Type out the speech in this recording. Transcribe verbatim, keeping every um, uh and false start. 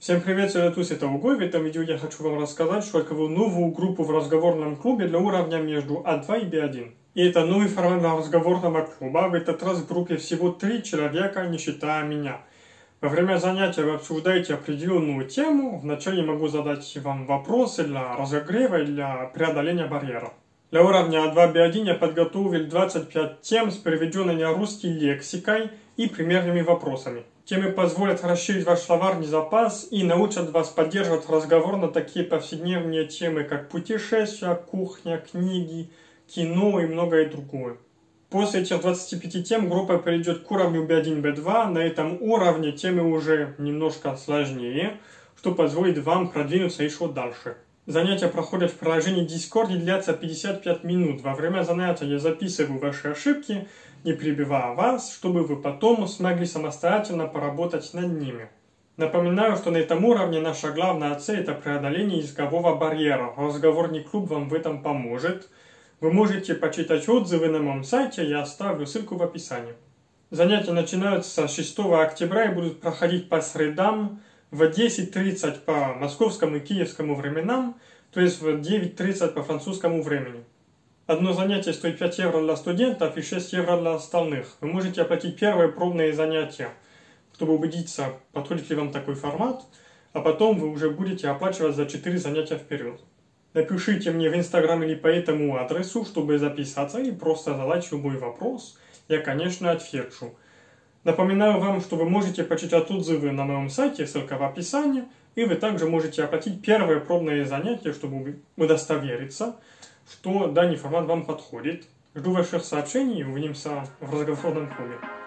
Всем привет, Салютус, это Угой. В этом видео я хочу вам рассказать, что открыл новую группу в разговорном клубе для уровня между А два и Б один. И это новый формат для разговорного клуба. В этот раз в группе всего три человека, не считая меня. Во время занятия вы обсуждаете определенную тему. Вначале могу задать вам вопросы для разогрева и для преодоления барьера. Для уровня А два Б один я подготовил двадцать пять тем с переведенной на русский лексикой и примерными вопросами. Темы позволят расширить ваш словарный запас и научат вас поддерживать разговор на такие повседневные темы, как путешествия, кухня, книги, кино и многое другое. После этих двадцати пяти тем группа перейдет к уровню Б один Б два. На этом уровне темы уже немножко сложнее, что позволит вам продвинуться еще дальше. Занятия проходят в приложении Discord и длятся пятьдесят пять минут. Во время занятия я записываю ваши ошибки, не перебивая вас, чтобы вы потом смогли самостоятельно поработать над ними. Напоминаю, что на этом уровне наша главная цель – это преодоление языкового барьера. Разговорный клуб вам в этом поможет. Вы можете почитать отзывы на моем сайте, я оставлю ссылку в описании. Занятия начинаются с шестого октября и будут проходить по средам в десять тридцать по московскому и киевскому временам, то есть в девять тридцать по французскому времени. Одно занятие стоит пять евро для студентов и шесть евро для остальных. Вы можете оплатить первые пробные занятия, чтобы убедиться, подходит ли вам такой формат, а потом вы уже будете оплачивать за четыре занятия вперед. Напишите мне в Инстаграм или по этому адресу, чтобы записаться, и просто задать любой вопрос. Я, конечно, отвечу. Напоминаю вам, что вы можете почитать отзывы на моем сайте, ссылка в описании, и вы также можете оплатить первые пробные занятия, чтобы удостовериться, что данный формат вам подходит. Жду ваших сообщений и увидимся в разговорном клубе.